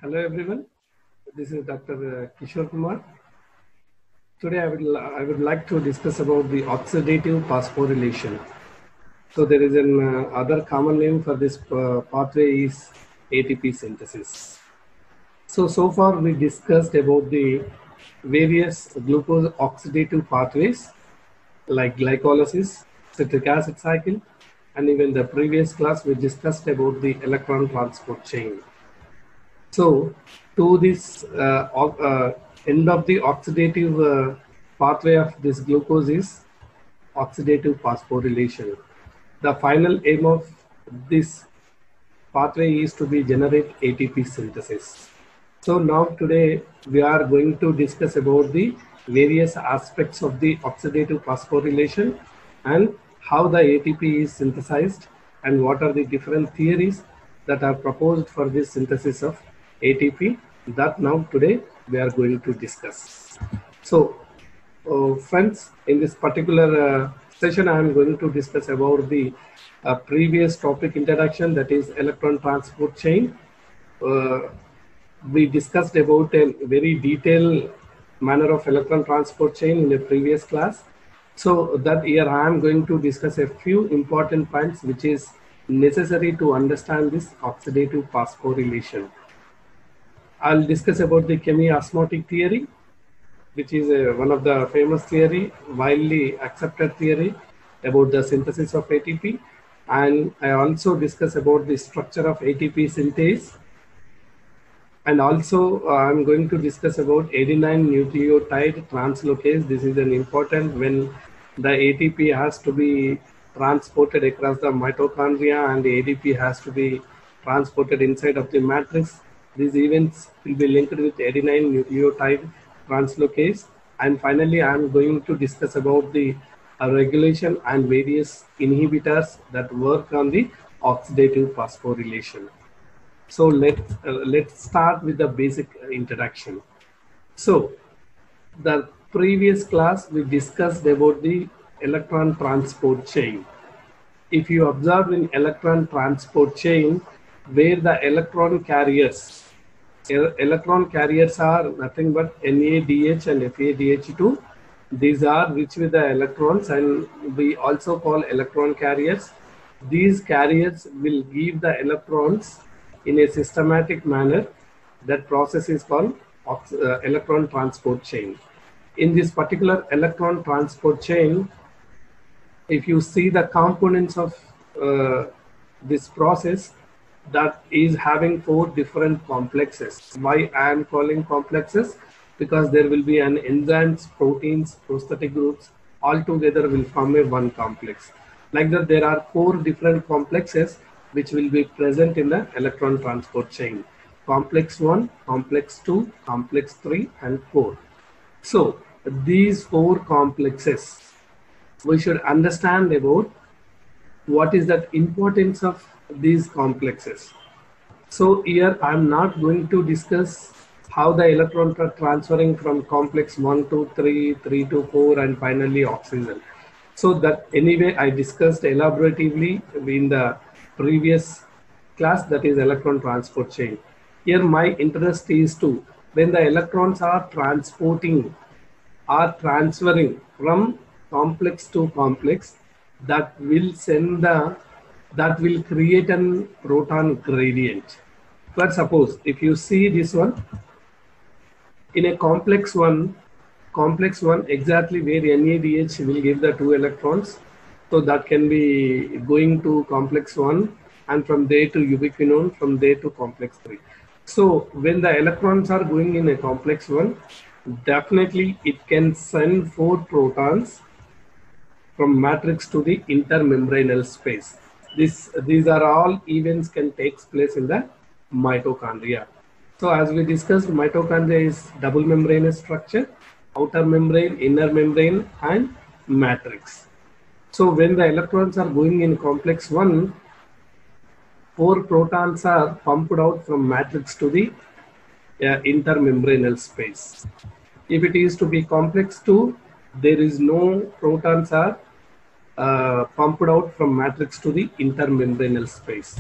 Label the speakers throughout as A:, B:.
A: Hello everyone, this is Dr. Kishore Kumar. Today I would like to discuss about the oxidative phosphorylation. So there is an other common name for this pathway is ATP synthesis. So far we discussed about the various glucose oxidative pathways like glycolysis, citric acid cycle, and even the previous class we discussed about the electron transport chain. So, to this end of the oxidative pathway of this glucose is oxidative phosphorylation. The final aim of this pathway is to be generate ATP synthesis. So now today we are going to discuss about the various aspects of the oxidative phosphorylation and how the ATP is synthesized and what are the different theories that are proposed for this synthesis of ATP that now today we are going to discuss. So friends, in this particular session I am going to discuss about the previous topic introduction, that is electron transport chain. We discussed about a very detailed manner of electron transport chain in the previous class. So that here I am going to discuss a few important points which is necessary to understand this oxidative phosphorylation. I'll discuss about the chemiosmotic theory, which is one of the famous theory, widely accepted theory about the synthesis of ATP. And I also discuss about the structure of ATP synthase. And also I'm going to discuss about adenine nucleotide translocase. This is an important when the ATP has to be transported across the mitochondria and the ADP has to be transported inside of the matrix. These events will be linked with adenine nucleotide translocase. And finally, I am going to discuss about the regulation and various inhibitors that work on the oxidative phosphorylation. So let's start with the basic introduction. So the previous class we discussed about the electron transport chain. If you observe in electron transport chain, where the electron carriers are nothing but NADH and FADH2. These are rich with the electrons and we also call electron carriers. These carriers will give the electrons in a systematic manner. That process is called electron transport chain. In this particular electron transport chain, if you see the components of this process, that is having 4 different complexes. Why I am calling complexes? Because there will be an enzymes, proteins, prosthetic groups, all together will form a one complex. Like that, there are 4 different complexes which will be present in the electron transport chain. Complex 1, complex 2, complex 3 and 4. So these 4 complexes, we should understand about what is the importance of these complexes. So here I am not going to discuss how the electrons are transferring from complex 1 to 3, 3 to 4 and finally oxygen. So that anyway I discussed elaboratively in the previous class, that is electron transport chain. Here my interest is to when the electrons are transferring from complex to complex, that will create a proton gradient. But suppose if you see this one in a complex one exactly where NADH will give the 2 electrons, so that can be going to complex 1 and from there to ubiquinone, from there to complex 3. So when the electrons are going in a complex 1, definitely it can send 4 protons from matrix to the intermembranous space. These are all events can take place in the mitochondria. So as we discussed, mitochondria is double membranous structure, outer membrane, inner membrane and matrix. So when the electrons are going in complex 1, 4 protons are pumped out from matrix to the intermembranous space. If it is to be complex 2, there is no protons are pumped out from matrix to the intermembranous space.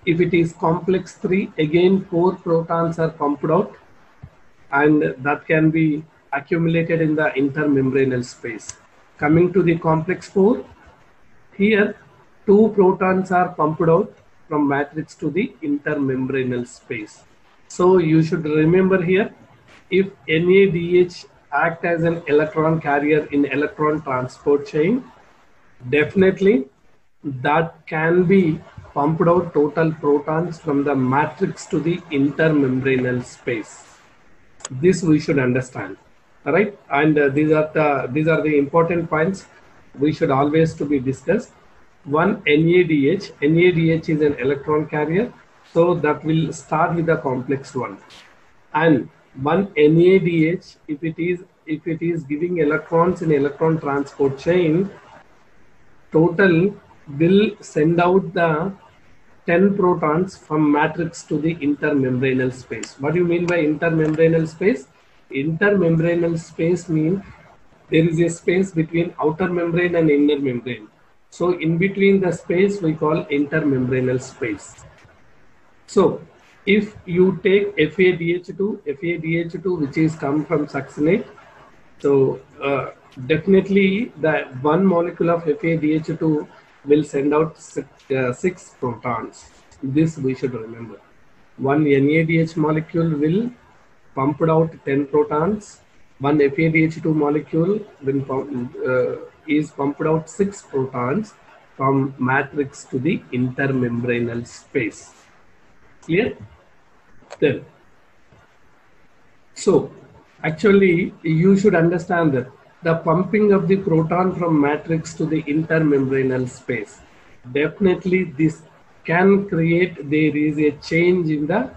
A: If it is complex 3, again 4 protons are pumped out, and that can be accumulated in the intermembranous space. Coming to the complex 4, here 2 protons are pumped out from matrix to the intermembranous space. So you should remember here, if NADH act as an electron carrier in electron transport chain, definitely that can be pumped out total protons from the matrix to the intermembranous space. This we should understand, all right? And these are the important points we should always to be discussed. One, NADH. NADH is an electron carrier, so that will start with the complex 1. And one NADH, if it is giving electrons in electron transport chain, total will send out the 10 protons from matrix to the intermembranous space. What do you mean by intermembranous space? Intermembranous space means there is a space between outer membrane and inner membrane. So in between the space we call intermembranous space. So if you take FADH2 which is come from succinate, so definitely the one molecule of FADH2 will send out 6 protons. This we should remember. One NADH molecule will pump out 10 protons. One FADH2 molecule will is pumped out 6 protons from matrix to the intermembranous space. Clear? Then, so actually you should understand that the pumping of the proton from matrix to the intermembranous space, definitely this can create, there is a change in the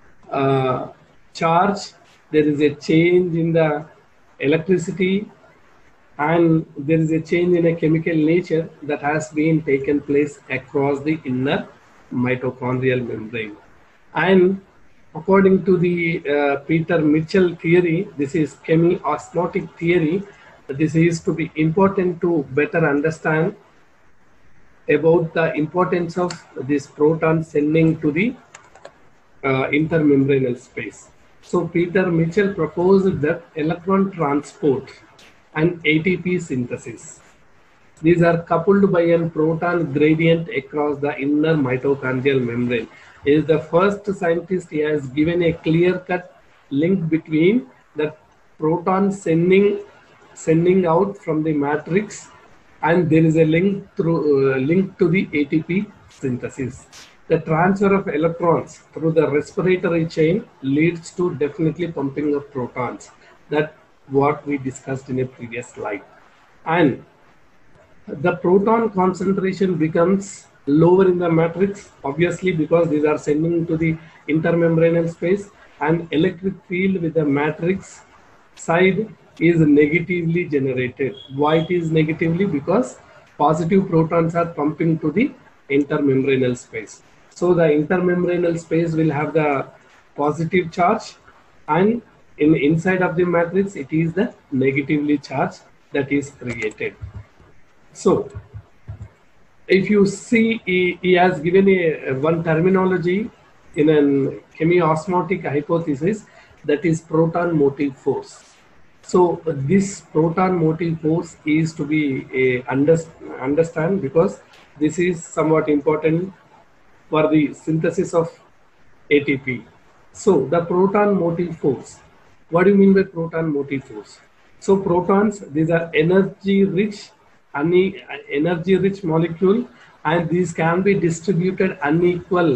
A: charge, there is a change in the electricity, and there is a change in a chemical nature that has been taken place across the inner mitochondrial membrane. And according to the Peter Mitchell theory, this is chemiosmotic theory. This is to be important to better understand about the importance of this proton sending to the intermembranous space. So Peter Mitchell proposed that electron transport and ATP synthesis, these are coupled by a proton gradient across the inner mitochondrial membrane. He is the first scientist. He has given a clear-cut link between the proton sending out from the matrix, and there is a link through link to the ATP synthesis. The transfer of electrons through the respiratory chain leads to definitely pumping of protons. That what we discussed in a previous slide. And the proton concentration becomes lower in the matrix, obviously, because these are sending to the intermembranous space, and electric field with the matrix side is negatively generated. Why it is negatively? Because positive protons are pumping to the intermembranous space. So the intermembranous space will have the positive charge, and inside of the matrix it is the negatively charged that is created. So if you see, he has given one terminology in a chemiosmotic hypothesis, that is proton motive force. So this proton motive force is to be understand, because this is somewhat important for the synthesis of ATP. So the proton motive force. What do you mean by proton motive force? So protons, these are energy rich molecule, and these can be distributed unequal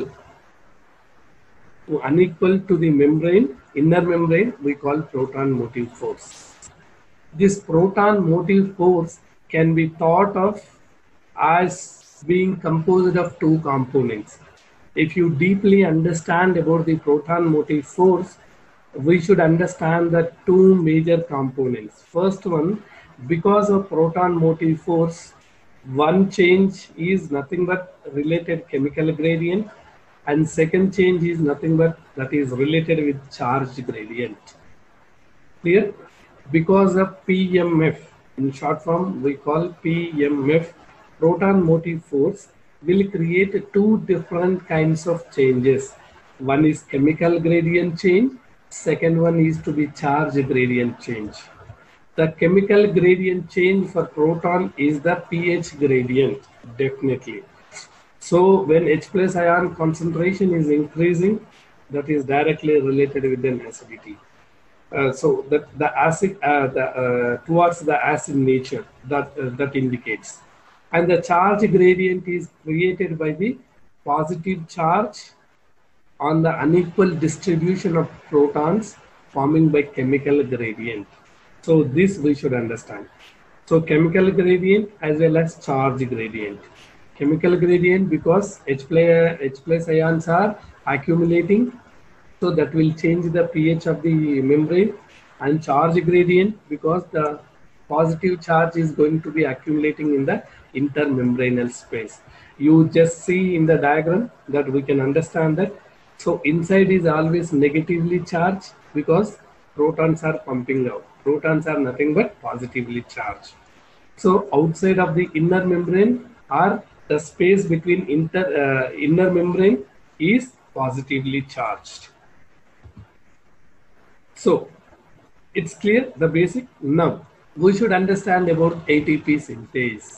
A: to the membrane, inner membrane, we call proton motive force. This proton motive force can be thought of as being composed of 2 components. If you deeply understand about the proton motive force, we should understand the 2 major components. First one, because of proton motive force, one change is nothing but related chemical gradient, and second change is nothing but that is related with charge gradient. Clear? Because of PMF, in short form we call PMF, proton motive force, will create two different kinds of changes. One is chemical gradient change, second one is to be charge gradient change. The chemical gradient change for proton is the pH gradient, definitely. So when H plus ion concentration is increasing, that is directly related with an acidity. So that the acid towards the acid nature that indicates, and the charge gradient is created by the positive charge on the unequal distribution of protons forming by chemical gradient. So this we should understand. So chemical gradient as well as charge gradient. Chemical gradient because H plus ions are accumulating, so that will change the pH of the membrane, and charge gradient because the positive charge is going to be accumulating in the intermembranous space. You just see in the diagram that we can understand that. So inside is always negatively charged because protons are pumping out. Protons are nothing but positively charged. So outside of the inner membrane or the space between inner membrane is positively charged. So it's clear, the basic. Now we should understand about ATP synthase.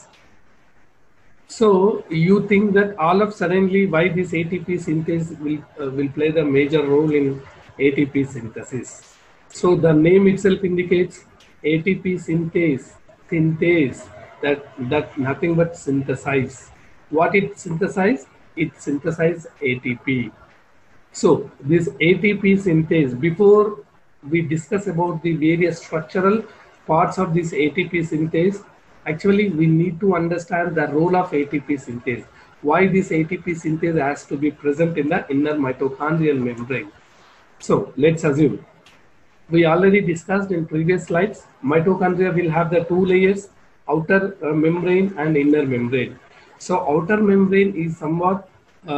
A: So you think that all of suddenly why this ATP synthase will play the major role in ATP synthesis. So the name itself indicates ATP synthase, that nothing but synthesize. What it synthesize? It synthesize ATP. So this ATP synthase, before we discuss about the various structural parts of this ATP synthase, actually we need to understand the role of ATP synthase. Why this ATP synthase has to be present in the inner mitochondrial membrane. So let's assume, we already discussed in previous slides, mitochondria will have the two layers, outer membrane and inner membrane. So outer membrane is somewhat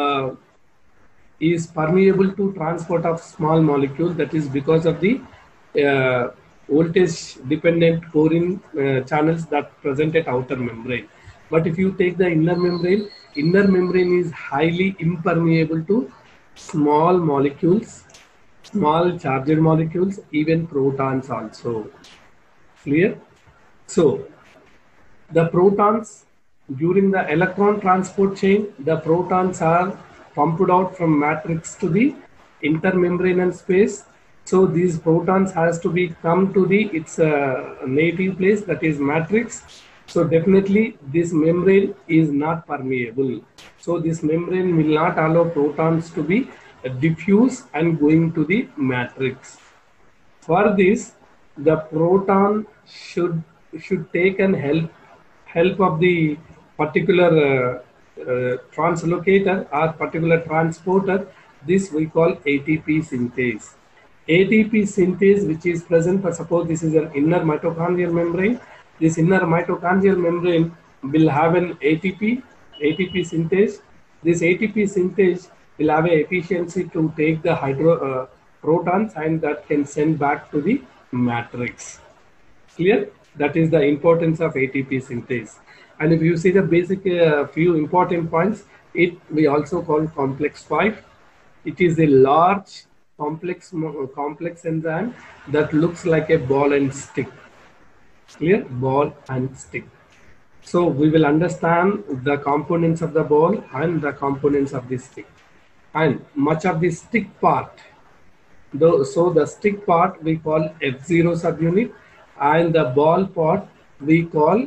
A: is permeable to transport of small molecule, that is because of the voltage dependent corin channels that present at outer membrane. But if you take the inner membrane is highly impermeable to small molecules, small charged molecules, even protons also. Clear? So the protons, during the electron transport chain, the protons are pumped out from matrix to the intermembranous space. So these protons has to be come to the its native place, that is matrix. So definitely this membrane is not permeable. So this membrane will not allow protons to be diffuse and going to the matrix. For this, the proton should take an help of the particular translocator or particular transporter. This we call ATP synthase. ATP synthase, which is present for, suppose this is an inner mitochondrial membrane. This inner mitochondrial membrane will have an ATP synthase. This ATP synthase will have a efficiency to take the protons and that can send back to the matrix. Clear? That is the importance of ATP synthase. And if you see the basic few important points, we also call complex 5. It is a large complex enzyme that looks like a ball and stick. Clear? Ball and stick. So we will understand the components of the ball and the components of the stick. And much of the stick part, so the stick part we call F0 subunit, and the ball part we call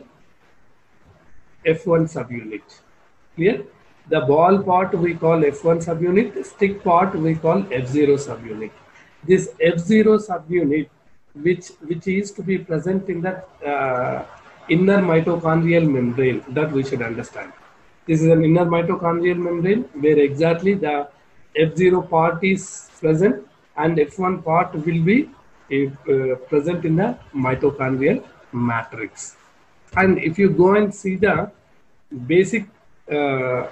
A: F1 subunit. Clear? The ball part we call F1 subunit, stick part we call F0 subunit. This F0 subunit, which is to be present in the inner mitochondrial membrane, that we should understand. This is an inner mitochondrial membrane where exactly the F0 part is present and F1 part will be present in the mitochondrial matrix. And if you go and see the basic for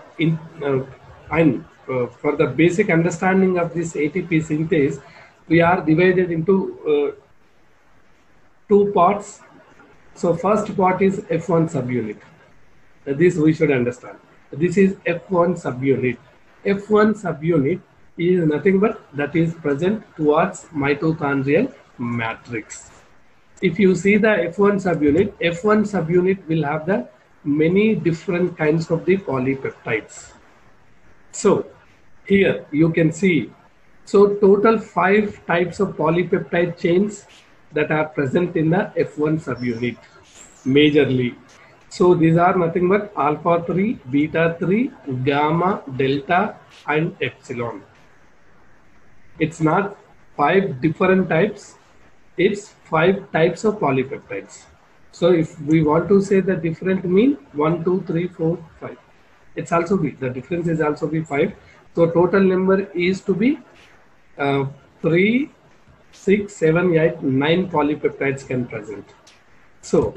A: the basic understanding of this ATP synthase, we are divided into two parts. So first part is F1 subunit. This we should understand. This is F1 subunit. F1 subunit is nothing but that is present towards mitochondrial matrix. If you see the F1 subunit will have the many different kinds of the polypeptides. So here you can see, so total 5 types of polypeptide chains that are present in the F1 subunit majorly. So these are nothing but alpha 3, beta 3, gamma, delta and epsilon. It's not 5 different types, it's 5 types of polypeptides. So if we want to say the different mean 1, 2, 3, 4, 5. It's also be, the difference is also be 5. So total number is to be 3, 6, 7, 8, 9 polypeptides can present. So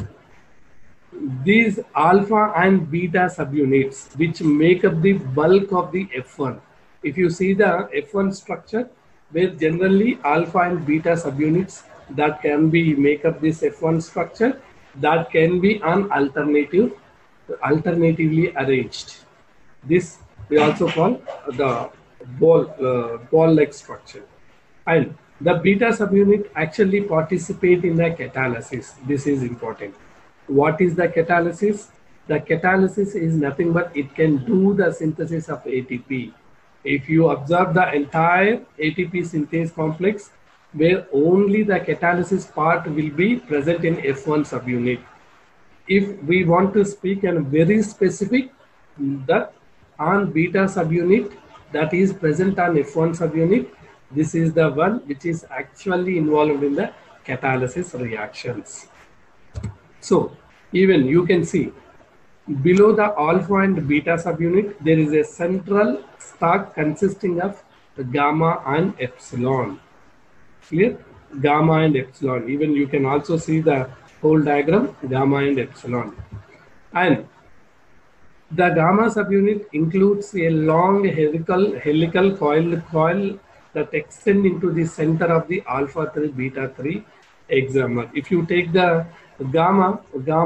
A: these alpha and beta subunits which make up the bulk of the F1. If you see the F1 structure, where generally alpha and beta subunits that can be make up this F1 structure, that can be an alternatively arranged. This we also call the ball-like structure. And the beta subunit actually participate in the catalysis. This is important. What is the catalysis? The catalysis is nothing but it can do the synthesis of ATP. If you observe the entire ATP synthase complex, where only the catalysis part will be present in F1 subunit. If we want to speak in very specific, that on beta subunit that is present on F1 subunit, this is the one which is actually involved in the catalysis reactions. So even you can see below the alpha and beta subunit, there is a central stalk consisting of gamma and epsilon. Clear? Gamma and epsilon. Even you can also see the whole diagram, gamma and epsilon. And the gamma subunit includes a long helical coil that extend into the center of the alpha 3 beta 3 hexamer. If you take the gamma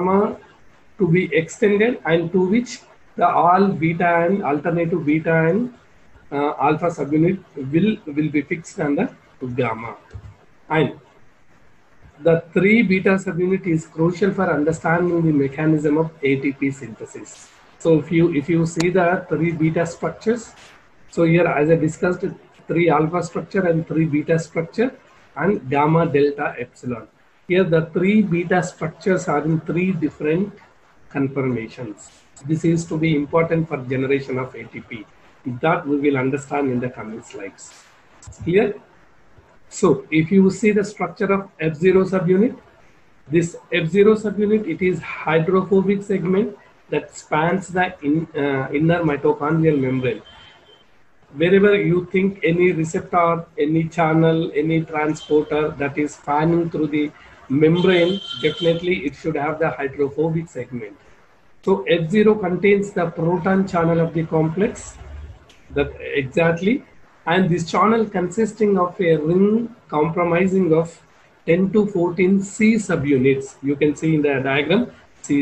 A: to be extended, and to which the all beta and alternative beta and alpha subunit will be fixed on the gamma. And the 3 beta subunit is crucial for understanding the mechanism of ATP synthesis. So if you see the 3 beta structures, so here as I discussed, 3 alpha structure and 3 beta structure and gamma, delta, epsilon. Here the 3 beta structures are in 3 different conformations. This is to be important for generation of ATP. That we will understand in the coming slides. Clear? So if you see the structure of F0 subunit, this F0 subunit, it is hydrophobic segment that spans the inner mitochondrial membrane. Wherever you think any receptor, any channel, any transporter that is spanning through the membrane, definitely it should have the hydrophobic segment. So F0 contains the proton channel of the complex, that exactly, and this channel consisting of a ring comprising of 10 to 14 C subunits. You can see in the diagram C.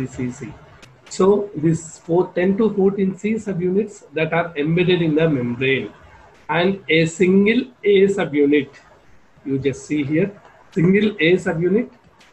A: So these 10 to 14 C subunits that are embedded in the membrane, and a single A subunit. You just see here, single A subunit.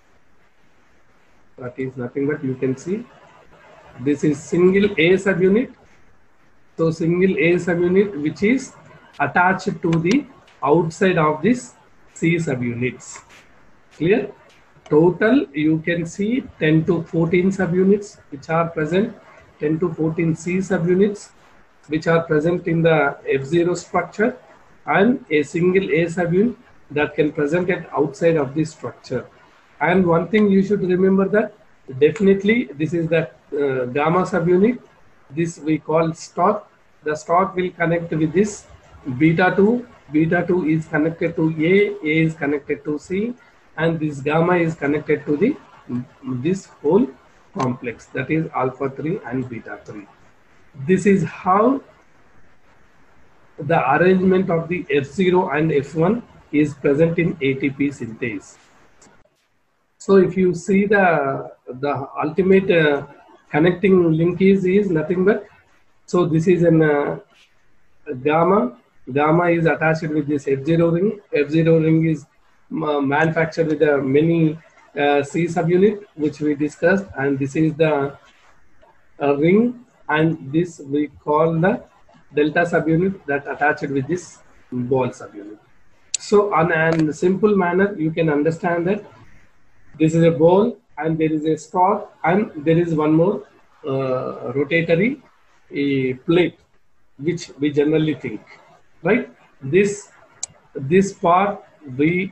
A: That is nothing but you can see. This is single A subunit. So single A subunit which is attached to the outside of this C subunits. Clear? Total you can see 10 to 14 subunits which are present, 10 to 14 C subunits which are present in the F0 structure, and a single A subunit that can present at outside of this structure. And one thing you should remember, that definitely this is the gamma subunit. This we call stalk. The stalk will connect with this beta 2. Beta 2 is connected to A is connected to C, and this gamma is connected to the this whole complex, that is alpha 3 and beta 3. This is how the arrangement of the F0 and F1 is present in ATP synthase. So if you see the ultimate connecting link is nothing but So this is an gamma. Gamma is attached with this F0 ring. F0 ring is manufactured with many C subunit, which we discussed, and this is the ring, and this we call the delta subunit that attached with this ball subunit. So on a simple manner, you can understand that this is a ball and there is a stalk and there is one more rotatory plate, which we generally think, right? This part we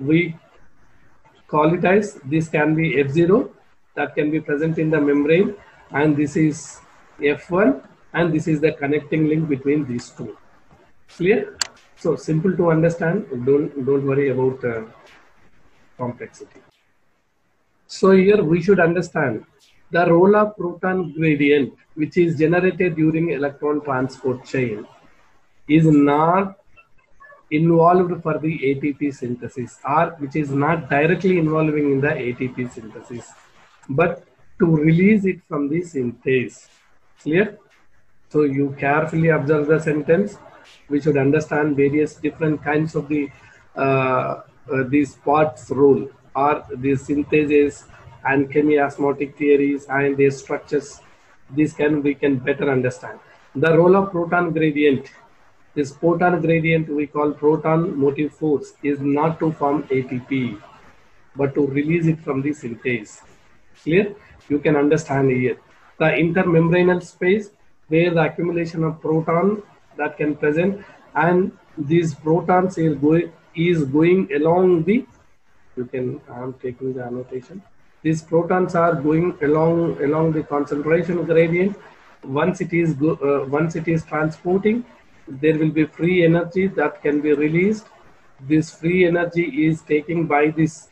A: call it as, this can be F0 that can be present in the membrane, and this is F1, and this is the connecting link between these two. Clear? So simple to understand. Don't worry about complexity. So here we should understand the role of proton gradient, which is generated during electron transport chain, is not involved for the ATP synthesis, or which is not directly involving in the ATP synthesis, but to release it from the synthase. Clear? So you carefully observe the sentence. We should understand various different kinds of the these parts role, or these syntheses and chemiosmotic theories and their structures. We can better understand the role of proton gradient. This proton gradient we call proton motive force is not to form ATP, but to release it from the synthase. Clear? You can understand here the intermembranal space where the accumulation of proton that can present, and these protons is going along the, you can, I am taking the annotation. These protons are going along the concentration gradient. Once it is transporting, there will be free energy that can be released. This free energy is taken by this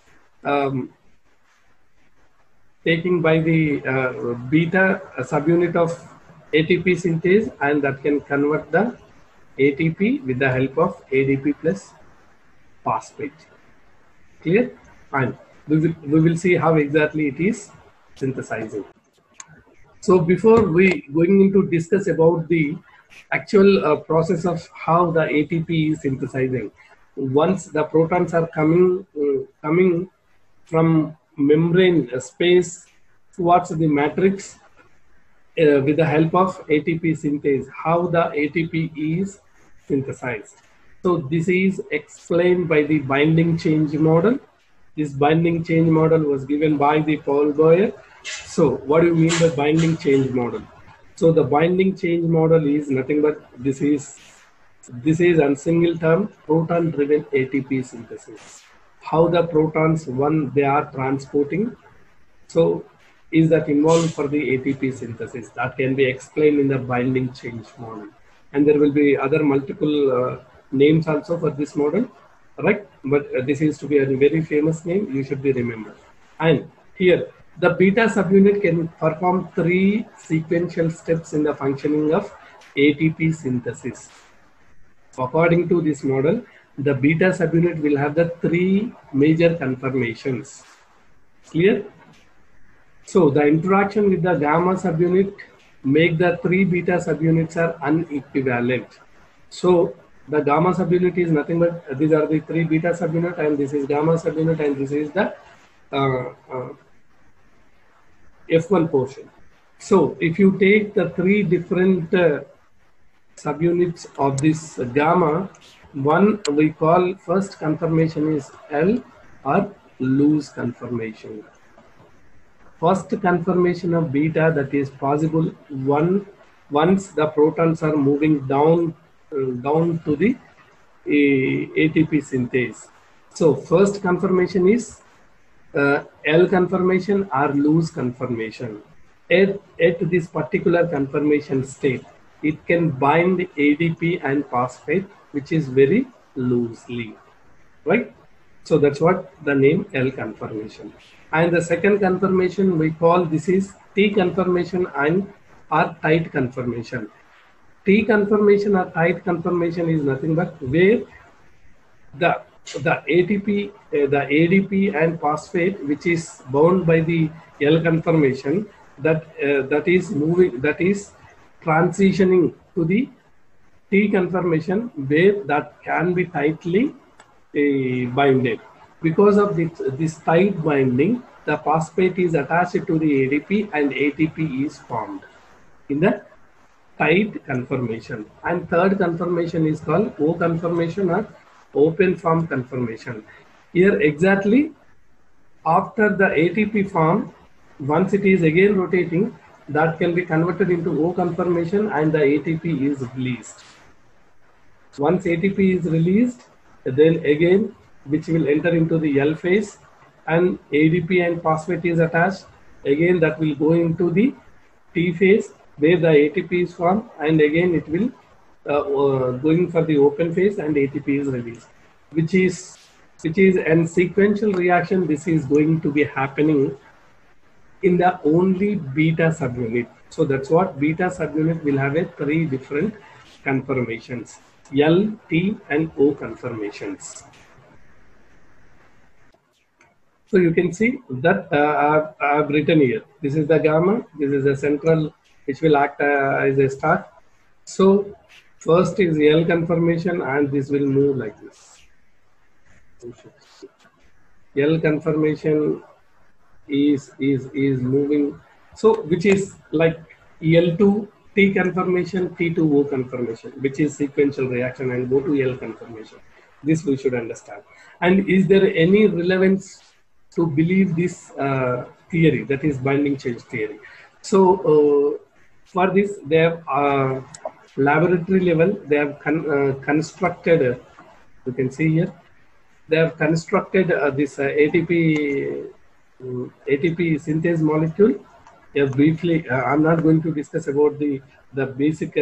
A: beta subunit of ATP synthase, and that can convert the ATP with the help of ADP plus phosphate. Clear? Fine. We will see how exactly it is synthesizing. So before we going into discuss about the actual process of how the ATP is synthesizing, once the protons are coming from membrane space towards the matrix with the help of ATP synthase, how the ATP is synthesized. So this is explained by the binding change model. This binding change model was given by the Paul Boyer. So what do you mean by binding change model? So the binding change model is nothing but this is a single term, proton driven ATP synthesis. How the protons, when they are transporting, so is that involved for the ATP synthesis, that can be explained in the binding change model. And there will be other multiple names also for this model, right? But this is to be a very famous name, you should be remembered. And here the beta subunit can perform 3 sequential steps in the functioning of ATP synthesis. According to this model, the beta subunit will have the 3 major conformations. Clear? So the interaction with the gamma subunit make the 3 beta subunits are unequivalent. So the gamma subunit is nothing but these are the 3 beta subunit, and this is gamma subunit, and this is the F1 portion. So if you take the 3 different subunits of this gamma, one we call first conformation is L, or loose conformation. First conformation of beta that is possible once the protons are moving down to the ATP synthase. So first conformation is L conformation or loose conformation. At this particular conformation state, it can bind ADP and phosphate, which is very loosely, right? So that's what the name L conformation. And the second conformation we call, this is T conformation and or tight conformation. T conformation or tight conformation is nothing but where the ATP, the ADP and phosphate, which is bound by the L conformation, that is moving, that is transitioning to the T conformation where that can be tightly binded. Because of this tight binding, the phosphate is attached to the ADP and ATP is formed in the tight conformation. And third conformation is called O conformation or open form conformation. Here exactly after the ATP form, once it is again rotating, that can be converted into O conformation and the ATP is released. Once ATP is released, then again which will enter into the L phase and ADP and phosphate is attached. Again that will go into the T phase where the ATP is formed and again it will going for the open phase and ATP is released, which is an sequential reaction. This is going to be happening in the only beta subunit. So that's what beta subunit will have a 3 different conformations, L, T and O conformations. So you can see that I've written here. This is the gamma. This is the central which will act as a star. So first is L conformation and this will move like this. L conformation is moving. So which is like L2 T conformation, T2 O conformation, which is sequential reaction, and go to L conformation. This we should understand. And is there any relevance to believe this theory, that is binding change theory? So for this they have laboratory level, they have constructed, you can see here, they have constructed this ATP synthase molecule. Briefly, I'm not going to discuss about the basic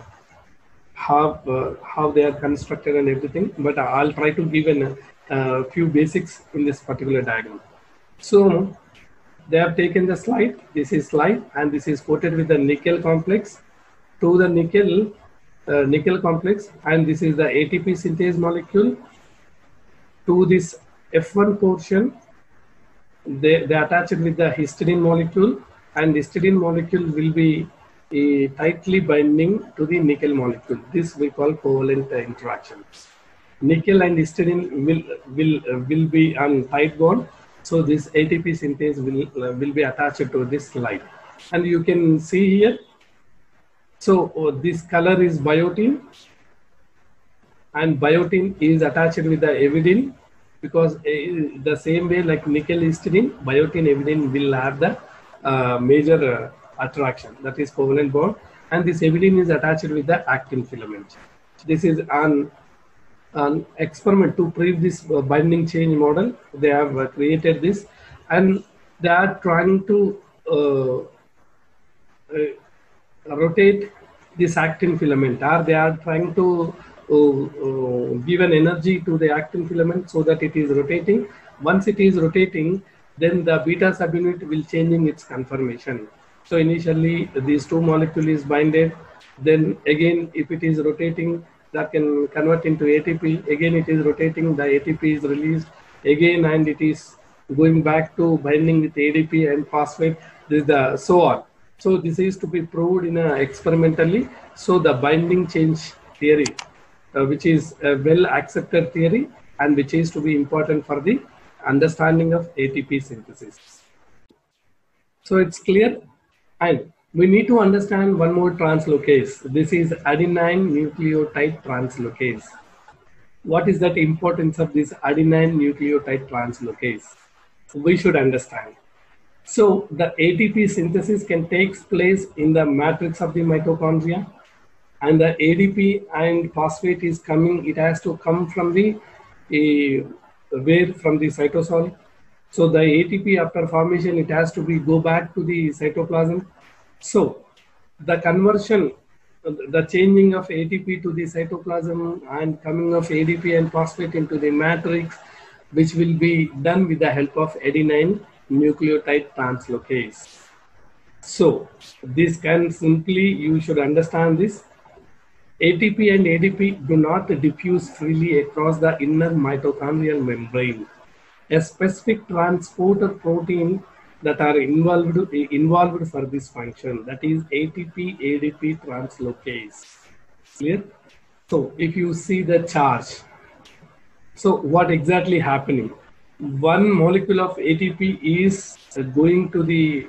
A: how they are constructed and everything, but I'll try to give a few basics in this particular diagram. So they have taken the slide. This is slide, and this is coated with the nickel complex to the nickel complex, and this is the ATP synthase molecule to this F1 portion. They attach it with the histidine molecule, and histidine molecule will be tightly binding to the nickel molecule. This we call covalent interaction. Nickel and histidine will be on tight bond. So this ATP synthase will be attached to this slide, and you can see here. So this color is biotin, and biotin is attached with the avidine, because the same way like nickel histidine, biotin avidine will have the major attraction, that is covalent bond, and this avidine is attached with the actin filament. This is an experiment to prove this binding change model. They have created this, and they are trying to rotate this actin filament, or they are trying to give an energy to the actin filament so that it is rotating. Once it is rotating, then the beta subunit will changing its conformation. So initially these two molecules is binded, then again if it is rotating, that can convert into ATP. Again it is rotating, the ATP is released again, and it is going back to binding with ADP and phosphate. This is the so on. So this is to be proved in experimentally. So the binding change theory, which is a well accepted theory and which is to be important for the understanding of ATP synthesis. So it's clear, and we need to understand one more translocase. This is adenine nucleotide translocase. What is that importance of this adenine nucleotide translocase? We should understand. So the ATP synthesis can take place in the matrix of the mitochondria, and the ADP and phosphate is coming, it has to come from the from the cytosol. So the ATP after formation, it has to go back to the cytoplasm. So the conversion, the changing of ATP to the cytoplasm and coming of ADP and phosphate into the matrix, which will be done with the help of adenine nucleotide translocase. So this can simply, you should understand this. ATP and ADP do not diffuse freely across the inner mitochondrial membrane. A specific transporter protein that are involved for this function, that is ATP ADP translocase. Clear? So if you see the charge, so what exactly happening? One molecule of ATP is going to the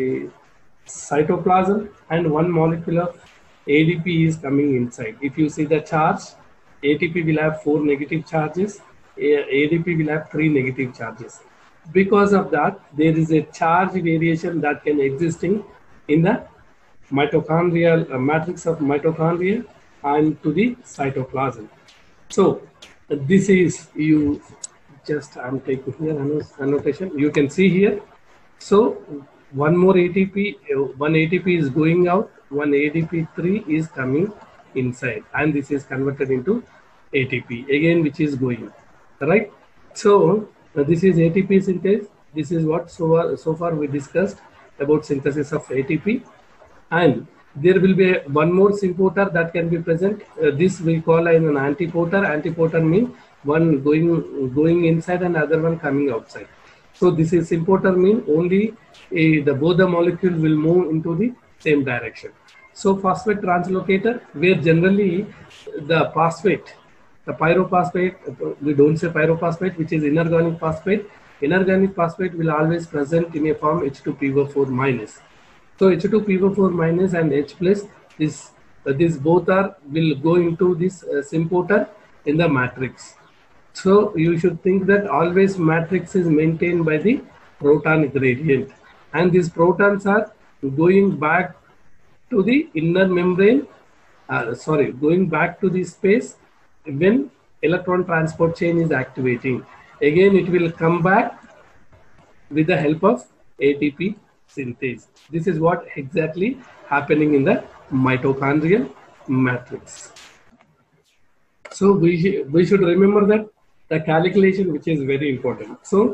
A: cytoplasm, and one molecule of ADP is coming inside. If you see the charge, ATP will have 4 negative charges, ADP will have 3 negative charges. Because of that, there is a charge variation that can existing in the mitochondrial matrix of mitochondria and to the cytoplasm. So this is, you just, I'm taking here annotation, you can see here. So one more ATP, one ATP is going out, one ADP3 is coming inside, and this is converted into ATP again, which is going, right? So this is ATP synthase. This is what so far we discussed about synthesis of ATP. And there will be one more symporter that can be present. This we call an antiporter. Antiporter means one going inside and other one coming outside. So this is symporter mean only both the molecule will move into the same direction. So phosphate translocator, where generally the phosphate, the pyrophosphate, we don't say pyrophosphate, which is inorganic phosphate. Inorganic phosphate will always present in a form H2PO4 minus. So H2PO4 minus and H plus, this both will go into this symporter in the matrix. So you should think that always matrix is maintained by the proton gradient, and these protons are going back to the inner membrane, going back to the space when electron transport chain is activating. Again, it will come back with the help of ATP synthase. This is what exactly happening in the mitochondrial matrix. So we should remember that the calculation, which is very important. So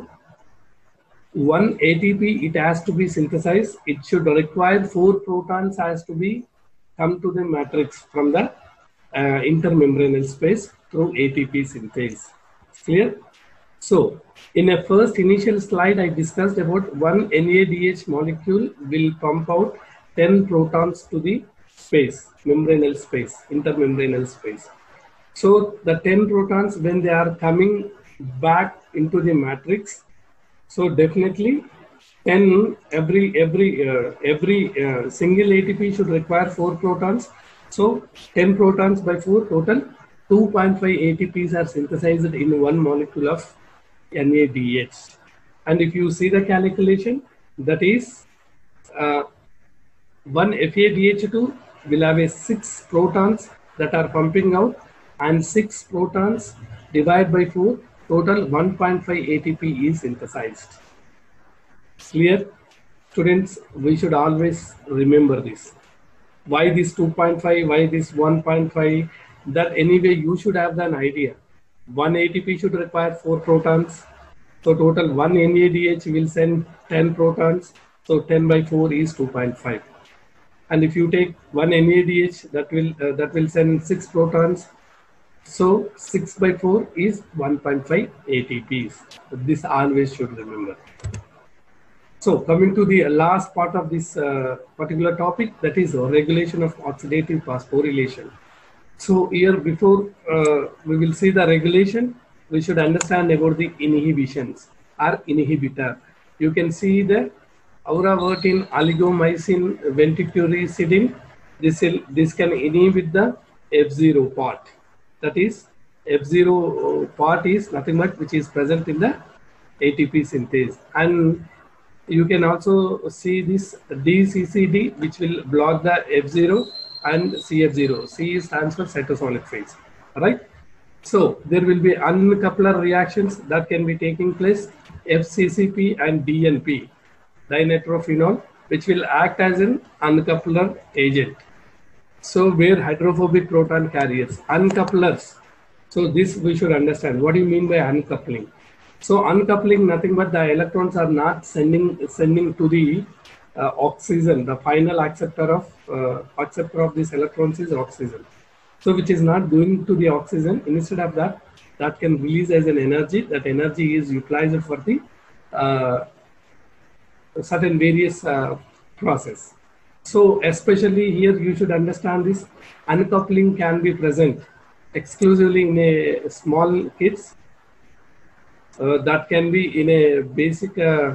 A: one ATP, it has to be synthesized. It should require 4 protons has to be come to the matrix from the intermembranous space through ATP synthase. Clear? So in a first initial slide, I discussed about one NADH molecule will pump out 10 protons to the space, membranous space, intermembranous space. So the 10 protons, when they are coming back into the matrix, so definitely 10, every single ATP should require 4 protons. So 10 protons by 4, total 2.5 ATPs are synthesized in one molecule of NADH. And if you see the calculation, that is one FADH2 will have a 6 protons that are pumping out, and 6 protons divided by 4, total 1.5 ATP is synthesized. Clear? Students, we should always remember this. Why this 2.5, why this 1.5, that anyway you should have an idea. One ATP should require 4 protons. So total one NADH will send 10 protons. So 10 by 4 is 2.5. And if you take one NADH, that will send 6 protons. So 6 by 4 is 1.5 ATPs. This always should remember. So coming to the last part of this particular topic, that is regulation of oxidative phosphorylation. So here, before we will see the regulation, we should understand about the inhibitions or inhibitor. You can see the auravertin, oligomycin, ventricurecidin. This can inhibit the F0 part. That is, F0 part is nothing but which is present in the ATP synthase. And you can also see this DCCD, which will block the F0 and CF0. C stands for cytosolic phase, right? So there will be uncoupler reactions that can be taking place, FCCP and DNP, dinitrophenol, which will act as an uncoupler agent. So where hydrophobic proton carriers, uncouplers. So this we should understand. What do you mean by uncoupling? So uncoupling, nothing but the electrons are not sending to the oxygen. The final acceptor of these electrons is oxygen. So which is not going to the oxygen. Instead of that, that can release as an energy. That energy is utilized for the certain various process. So especially here you should understand this uncoupling can be present exclusively in a small kids. That can be in a basic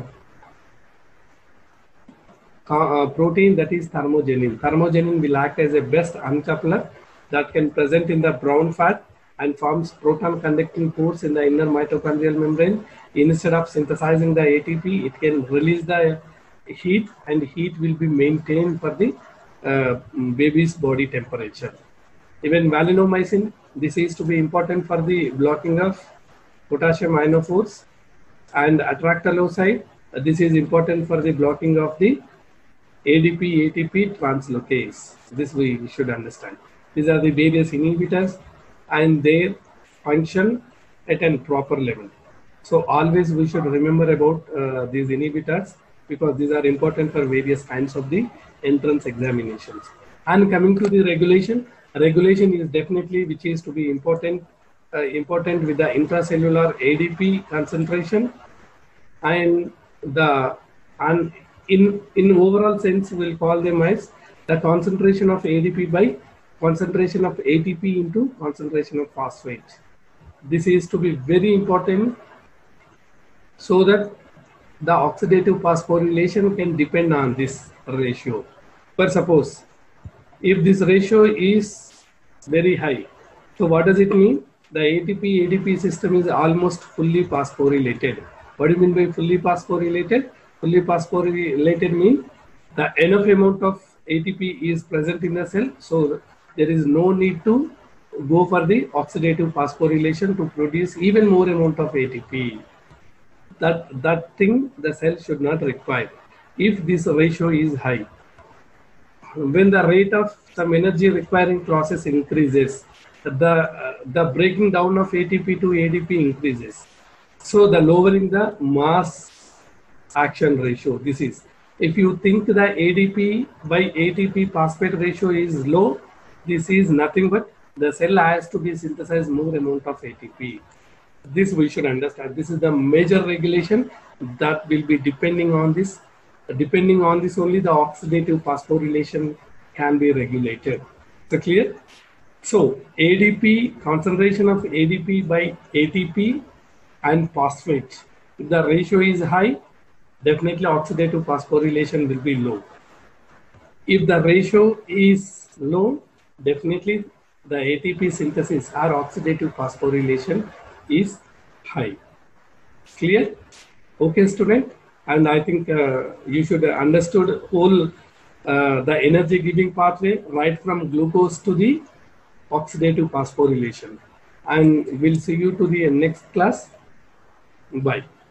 A: protein, that is thermogenin. Thermogenin will act as a best uncoupler that can present in the brown fat and forms proton conducting pores in the inner mitochondrial membrane. Instead of synthesizing the ATP, it can release the heat, and heat will be maintained for the baby's body temperature. Even valinomycin, this is to be important for the blocking of potassium ionophores, and atractyloside, this is important for the blocking of the ADP ATP translocase. This we should understand. These are the various inhibitors and their function at a proper level. So always we should remember about these inhibitors, because these are important for various kinds of the entrance examinations. And coming to the regulation, regulation is definitely which is to be important with the intracellular ADP concentration, and in overall sense we'll call them as the concentration of ADP by concentration of ATP into concentration of phosphate. This is to be very important so that the oxidative phosphorylation can depend on this ratio. But suppose if this ratio is very high, so what does it mean? The ATP ADP system is almost fully phosphorylated. What do you mean by fully phosphorylated? Fully phosphorylated means the enough amount of ATP is present in the cell, so there is no need to go for the oxidative phosphorylation to produce even more amount of ATP. That thing the cell should not require if this ratio is high. When the rate of some energy requiring process increases, the breaking down of ATP to ADP increases. So the lowering the mass action ratio. This is, if you think the ADP by ATP phosphate ratio is low, this is nothing but the cell has to be synthesized more amount of ATP. This we should understand. This is the major regulation that will be depending on this. Depending on this only the oxidative phosphorylation can be regulated. So clear? So ADP, concentration of ADP by ATP and phosphate, if the ratio is high, definitely oxidative phosphorylation will be low. If the ratio is low, definitely the ATP synthesis or oxidative phosphorylation is high. Clear? Okay, student. And I think you should have understood whole the energy giving pathway right from glucose to the oxidative phosphorylation. And we'll see you to the next class. Bye.